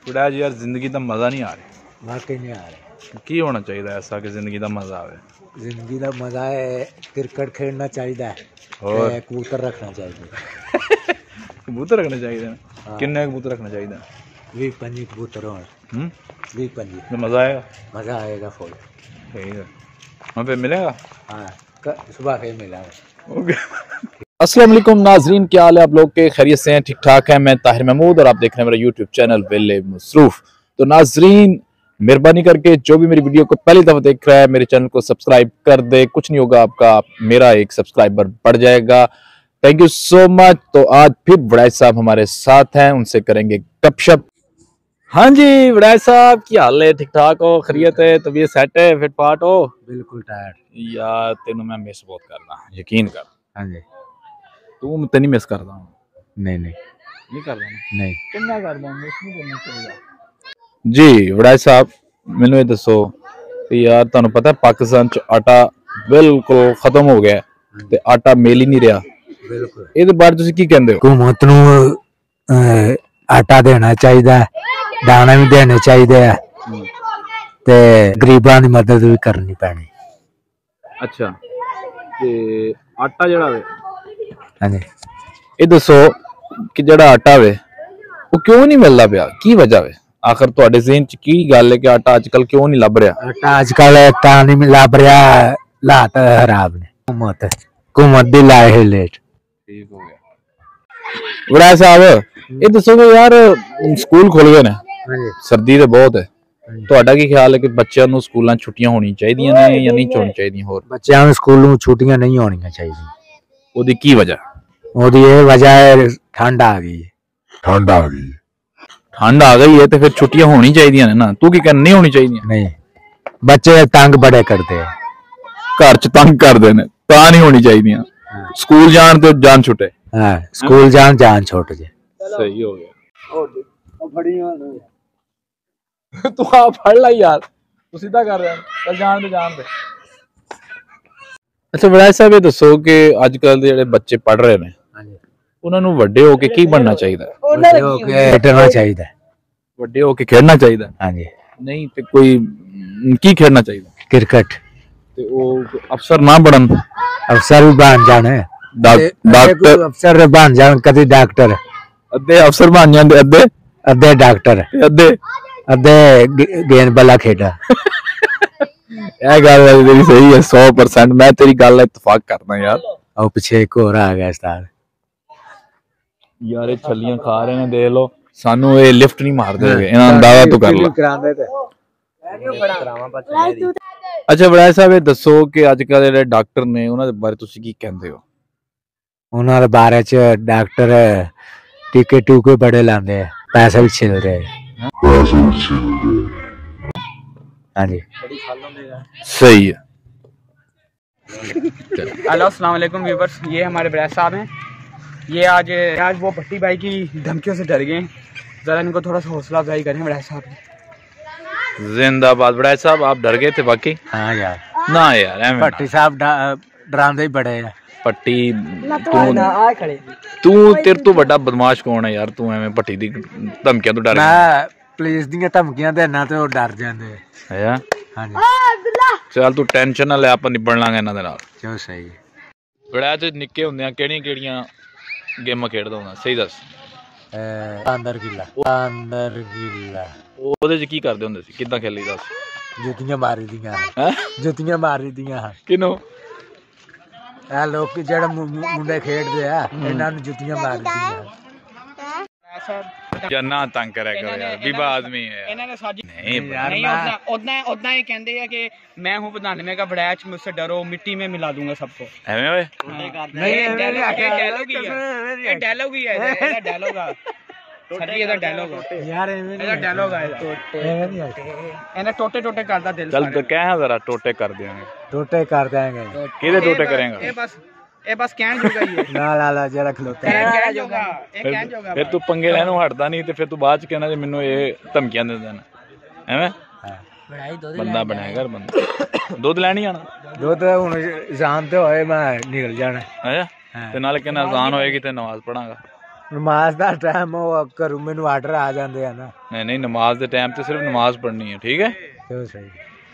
गुरैज यार जिंदगी का मजा नहीं आ रहा। वाकई नहीं आ रहा। की होना चाहिए ऐसा कि जिंदगी का मजा आवे? जिंदगी का मजा है क्रिकेट खेलना चाहिए और कबूतर रखना चाहिए। कबूतर रखने चाहिए हाँ। किन्ने कबूतर रखने चाहिए? 20-25 कबूतर हो 20-25 तो मजा आएगा। मजा आएगा फुल। ठीक है वहाँ पे मिलेगा। हाँ सुबह फिर मिला। अस्सलाम वालेकुम नाजरीन, क्या हाल है आप लोग के? खैरियत से हैं? ठीक ठाक है। मैं ताहिर महमूद और आप देख रहे हैं मेरा यूट्यूब चैनल वेले मसरूफ। तो नाजरीन मेहरबानी करके जो भी मेरी वीडियो को पहली दफा देख रहा है मेरे चैनल को सब्सक्राइब कर दे। कुछ नहीं होगा आपका, मेरा एक सब्सक्राइबर बढ़ जाएगा। Thank you so much. तो आज फिर वड़ाई साहब हमारे साथ हैं, उनसे करेंगे गपशप। हाँ जी वड़ाई साहब, क्या हाल है? ठीक ठाक हो? खैरियत है? तबीयत सेट है? फिट फाट हो? बिल्कुल टायर्ड यार तेनों मैं मिस बहुत करना, यकीन कर। हाँ जी। तू मैं तेनी मिस करदा हूं। नहीं करदा नहीं किन्ना करदा मिस नहीं करना चाहिए। जी वड़ाई साहब मैनू ये दसो कि यार तुहानू पता है पाकिस्तान च आटा बिल्कुल खत्म हो गया ते आटा मिल ही नहीं रहा। बिल्कुल ਇਹਦੇ ਬਾਰੇ ਤੁਸੀਂ ਕੀ ਕਹਿੰਦੇ ਹੋ? हुकूमत ਨੂੰ ਆਟਾ ਦੇਣਾ ਚਾਹੀਦਾ, ਦਾਣੇ ਵੀ ਦੇਣੇ ਚਾਹੀਦੇ ਆ ਤੇ ਗਰੀਬਾਂ ਦੀ ਮਦਦ ਵੀ ਕਰਨੀ ਪੈਣੀ। ਅੱਛਾ ਤੇ ਆਟਾ ਜਿਹੜਾ ਵੇ ਹਾਂਜੀ ਇਹ ਦੱਸੋ ਕਿ ਜਿਹੜਾ ਆਟਾ ਵੇ ਉਹ ਕਿਉਂ ਨਹੀਂ ਮਿਲਦਾ ਪਿਆ? ਕੀ ਵਜ੍ਹਾ ਵੇ? ਆਖਰ ਤੁਹਾਡੇ ਜ਼ਿਹਨ ਚ ਕੀ ਗੱਲ ਹੈ ਕਿ ਆਟਾ ਅੱਜਕੱਲ ਕਿਉਂ ਨਹੀਂ ਲੱਭ ਰਿਹਾ? ਆਟਾ ਅੱਜਕੱਲ ਤਾਂ ਨਹੀਂ ਲੱਭ ਰਿਹਾ, ਹਾਲਾਤ ਖਰਾਬ ਨੇ। हुकूमत ਦੀ ਲਾਏ ਲੇਟ। ਠੀਕ ਹੋ ਗਿਆ। ਵੜਾ ਸਾਹਿਬ ਇਹ ਦੱਸੋ ਕਿ ਯਾਰ ਸਕੂਲ ਖੁੱਲ ਗਏ ਨੇ, ਸਰਦੀ ਤੇ ਬਹੁਤ ਹੈ, ਤੁਹਾਡਾ ਕੀ ਖਿਆਲ ਹੈ ਕਿ ਬੱਚਿਆਂ ਨੂੰ ਸਕੂਲਾਂ ਛੁੱਟੀਆਂ ਹੋਣੀਆਂ ਚਾਹੀਦੀਆਂ ਨੇ ਜਾਂ ਨਹੀਂ ਹੋਣੀਆਂ ਚਾਹੀਦੀਆਂ? ਹੋਰ ਬੱਚਿਆਂ ਨੂੰ ਸਕੂਲ ਨੂੰ ਛੁੱਟੀਆਂ ਨਹੀਂ ਹੋਣੀਆਂ ਚਾਹੀਦੀਆਂ। ਉਹਦੀ ਕੀ ਵਜ੍ਹਾ? ਉਹਦੀ ਇਹ ਵਜ੍ਹਾ ਹੈ ਠੰਡ ਆ ਗਈ ਹੈ। ਠੰਡ ਆ ਗਈ ਹੈ ਤੇ ਫਿਰ ਛੁੱਟੀਆਂ ਹੋਣੀ ਚਾਹੀਦੀਆਂ ਨੇ ਨਾ। ਤੂੰ ਕੀ ਕਹਿੰਦਾ ਨਹੀਂ ਹੋਣੀ ਚਾਹੀਦੀਆਂ? ਨਹੀਂ, ਬੱਚੇ ਤੰਗ ਬੜੇ ਕਰਦੇ ਆ, ਘਰ ਚ ਤੰਗ ਕਰਦੇ ਨੇ ਤਾਂ ਨਹੀਂ ਹੋਣੀ ਚਾਹੀਦੀਆਂ। ਸਕੂਲ ਜਾਣ ਤੇ ਜਾਨ ਛੁੱਟੇ। ਹਾਂ ਸਕੂਲ ਜਾਨ ਛੁੱਟ ਜੇ। ਸਹੀ ਹੋ ਗਿਆ। ਤੂੰ ਆ ਫੜ ਲੈ ਯਾਰ, ਤੂੰ ਸਿੱਧਾ ਕਰ ਰਿਹਾ। ਚੱਲ ਜਾਣ ਦੇ। ਅੱਛਾ ਵੜਾਈ ਸਾਹਿਬ ਇਹ ਦੱਸੋ ਕਿ ਅੱਜ ਕੱਲ ਦੇ ਜਿਹੜੇ ਬੱਚੇ ਪੜ ਰਹੇ ਨੇ ਉਹਨਾਂ ਨੂੰ ਵੱਡੇ ਹੋ ਕੇ ਕੀ ਬਣਨਾ ਚਾਹੀਦਾ? ਵੱਡੇ ਹੋ ਕੇ ਖੇਡਣਾ ਚਾਹੀਦਾ। ਵੱਡੇ ਹੋ ਕੇ ਖੇਡਣਾ ਚਾਹੀਦਾ? ਹਾਂਜੀ। ਨਹੀਂ ਤੇ ਕੋਈ ਕੀ ਖੇਡਣਾ ਚਾਹੀਦਾ? ਕ੍ਰਿਕਟ। ਤੇ ਉਹ ਅਫਸਰ ਨਾ ਬਣਨ? ਅਫਸਰ ਵੀ ਬਣ ਜਾਣ, ਡਾਕਟਰ ਅਫਸਰ ਬਣ ਜਾਣ, ਕਦੀ ਡਾਕਟਰ। ਅੱਧੇ ਅਫਸਰ ਬਣ ਜਾਂਦੇ, ਅੱਧੇ ਡਾਕਟਰ, ਅੱਧੇ ਗੇਂਦ ਬੱਲਾ ਖੇਡਾ। ਇਹ ਗੱਲ ਤੇਰੀ ਸਹੀ ਹੈ 100%। ਮੈਂ ਤੇਰੀ ਗੱਲ ਨਾਲ ਇਤਫਾਕ ਕਰਦਾ ਯਾਰ। ਉਹ ਪਿੱਛੇ ਇੱਕ ਹੋਰ ਆ ਗਿਆ ਉਸਤਾਦ ਯਾਰ, ਇਹ ਛੱਲੀਆਂ ਖਾ ਰਹੇ ਨੇ, ਦੇਖ ਲੋ। ਸਾਨੂੰ ਇਹ ਲਿਫਟ ਨਹੀਂ ਮਾਰਦੇ ਹੈਗੇ, ਇਹਨਾਂ ਦਾ ਦਾਵਾ ਤੂੰ ਕਰ ਲੈ। ਅੱਛਾ ਵੜਾਈ ਸਾਹਿਬ ਇਹ ਦੱਸੋ ਕਿ ਅੱਜ ਕੱਲ ਜਿਹੜੇ ਡਾਕਟਰ ਨੇ ਉਹਨਾਂ ਦੇ ਬਾਰੇ ਤੁਸੀਂ ਕੀ ਕਹਿੰਦੇ ਹੋ? ਉਹਨਾਂ ਦੇ ਬਾਰੇ ਚ ਡਾਕਟਰ ਟੀਕੇ ਟੂਕੇ ਬੜੇ ਲਾਉਂਦੇ ਆ, ਪੈਸੇ ਵੀ ਛਿਲ ਰਹੇ। हाँ जी सही है। हेलो अस्सलाम वालेकुम व्यूअर्स, ये हमारे ब्रैस साहब हैं। ये आज वो भट्टी भाई की धमकियों से डर गए, ज़रा इनको थोड़ा सा हौसला अफजाई करें ब्रैस साहब। जिंदाबाद बड़ाई साहब, आप डर गए थे बाकी? हाँ यार ना यार, भट्टी साहब डरांदे ही बड़े है। भट्टी तू तेरे तो बड़ा बदमाश कौन है यार? तू एवें भट्टी दी धमकियां तो डर? पुलिस ਦੀਆਂ ਧਮਕੀਆਂ ਦੇਣਾ ਤੇ ਉਹ ਡਰ ਜਾਂਦੇ ਹੈ। ਹਾਂਜੀ ਚੱਲ ਤੂੰ ਟੈਨਸ਼ਨ ਨਾ ਲੈ, ਆਪਾਂ ਨਿਬੜ ਲਾਂਗੇ ਇਹਨਾਂ ਦੇ ਨਾਲ। ਚਲੋ ਸਹੀ। ਬੜਾ ਤੇ ਨਿੱਕੇ ਹੁੰਦਿਆਂ ਕਿਹੜੀਆਂ ਗੇਮਾਂ ਖੇਡਦਾ ਹੁੰਦਾ? ਸਹੀ ਦੱਸ। ਅੰਦਰ ਗਿੱਲਾ ਉਹਦੇ ਚ ਕੀ ਕਰਦੇ ਹੁੰਦੇ ਸੀ? ਕਿੱਦਾਂ ਖੇਲੀ ਦੱਸ? ਜੁੱਤੀਆਂ ਮਾਰੀ ਦੀਆਂ ਕਿਨੂੰ? ਇਹ ਲੋਕ ਜਿਹੜੇ ਮੁੰਡੇ ਖੇਡਦੇ ਆ ਇਹਨਾਂ ਨੂੰ ਜੁੱਤੀਆਂ ਮਾਰਦੀਆਂ। ਨਾ ਤੰਗ ਕਰਿਆ ਕਰੋ ਯਾਰ, ਬੀਬਾ ਆਦਮੀ ਹੈ। इन्होंने साजी नहीं उतना ही कहते हैं कि मैं हूँ 95 का ब्रैच, मुझसे डरो, मिट्टी में मिला दूंगा सबको। एवें ओए डायलॉग ही है, डायलॉग सच्ची ਇਹਦਾ ਡਾਇਲੌਗ ਯਾਰ, ਇਹਦਾ ਡਾਇਲੌਗ ਆ ਇਹਨੇ ਟੋਟੇ ਕਰਦਾ ਦਿਲ। ਚੱਲ ਤੇ ਕਹਿ ਜ਼ਰਾ, ਟੋਟੇ ਕਰ ਦਿਆਂਗੇ। ਟੋਟੇ ਕਰ ਦਿਆਂਗੇ। ਕਿਹਦੇ ਟੋਟੇ ਕਰੇਗਾ? ਇਹ ਬਸ ਕਹਿਣ ਜੋਗਾ ਹੀ ਹੈ। ਨਾ ਜਿਹੜਾ ਖਲੋਤਾ ਹੈ ਕਹਿਣ ਜੋਗਾ। ਫਿਰ ਤੂੰ ਪੰਗੇ ਲੈਣੋਂ ਹਟਦਾ ਨਹੀਂ ਤੇ ਫਿਰ ਤੂੰ ਬਾਅਦ ਚ ਕਹਿਣਾ ਜੇ ਮੈਨੂੰ ਇਹ ਧਮਕੀਆਂ ਦੇ ਦੇਣ। ਐਵੇਂ ਬੰਦਾ ਬਣਿਆ ਕਰ। ਬੰਦਾ ਦੁੱਧ ਲੈਣੀ ਆਣਾ, ਦੁੱਧ ਹੁਣ ਜਾਣ ਤੇ ਹੋਏ ਮੈਂ ਨਿਕਲ ਜਾਣਾ। ਅੱਛਾ ਤੇ ਨਾਲ ਕਹਿੰਦਾ ਅਜ਼ਾਨ ਹੋਏਗੀ ਤੇ ਨਮਾਜ਼ ਪੜਾਂਗਾ। नमाज दा टाइम हो घरों मैनू आर्डर आ जाते हैं ना। नहीं नहीं, नमाज के टाइम तो सिर्फ नमाज पढ़नी है, ठीक है। तो सही।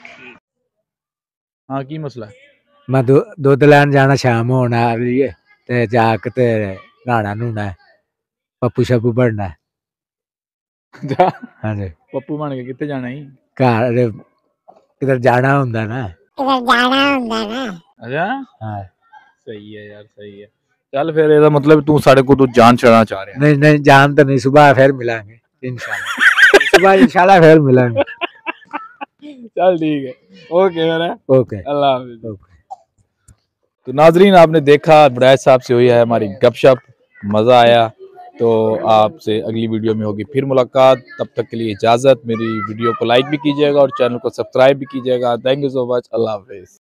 हाँ, की मसला है? मैं दुध लैन जाना शाम होने आ रही है ते जाके ते नहाना नूना है, पप्पू शप्पू बढ़ना है। जा हाँ जी, पप्पू बन के कितने जाना ही? घर किधर जाना होंदा ना। अच्छा, हाँ। सही है यार, सही है। चल फिर ਇਹਦਾ मतलब तू साढ़े को तू जान छड़ना चाह रहा है? नहीं नहीं, जान तो नहीं, सुबह फिर मिलेंगे इंशाल्लाह। सुबह इंशाल्लाह फिर मिलेंगे। चल ठीक है, ओके मेरा, ओके अल्लाह हाफिज। ओके। तो नाजरीन, आपने देखा बुरैज साहब से हुई है हमारी गपशप, मज़ा आया। तो आपसे अगली वीडियो में होगी फिर मुलाकात, तब तक के लिए इजाज़त। मेरी वीडियो को लाइक भी कीजिएगा और चैनल को सब्सक्राइब भी कीजिएगा। थैंक यू सो मच, अल्लाह हाफिज।